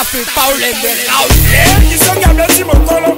Papi Paul envergado. Kisongi ablesi mokolo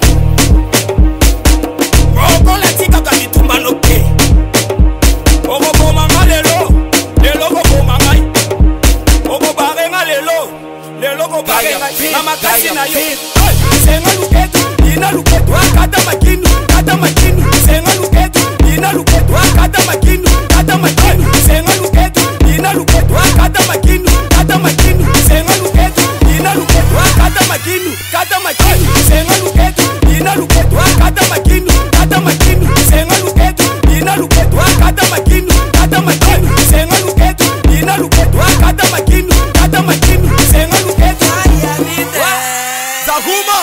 Oko la tika kakitumba loke Oko boma nga lelo Lelo ko boma ngai Oko bare nga lelo Lelo ko bare ngai Mama kasi na yo Senga luketu, ina luketu Kata makinu, kata makinu Senga luketu, ina luketu Kata makinu, kata makinu Senga luketu, ina luketu Kata makinu, kata makinu Senga luketu, ina luketu Kata makinu, kata makinu Senga luketu, ina luketu Kata makinu, kata makinu Senga luketu, ina luketu Kata makinu, kata makinu Senga luketu, ina luketu Kata makinu, kata makinu Senga luketu Zahuma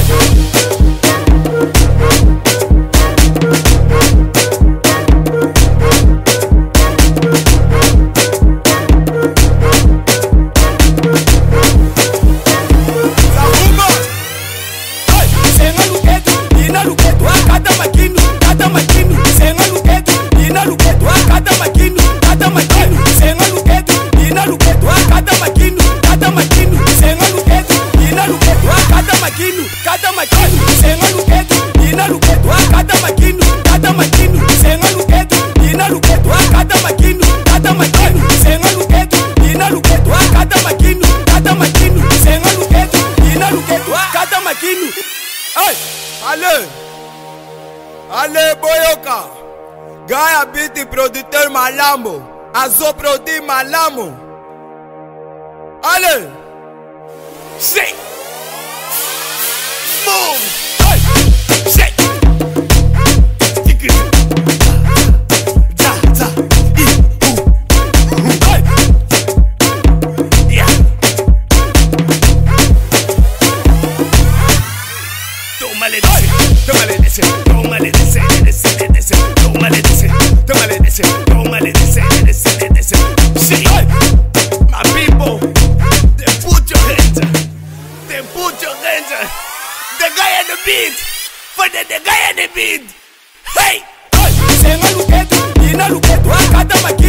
Allez Boyoka Gaya Biti producteur Malamo Azo produit Malamo Allez Shake Move Shake My people, they put your hands. They put your hands. The guy on the beat. For the guy on the beat. Hey! Senga luketu, ina luketu Kata makinu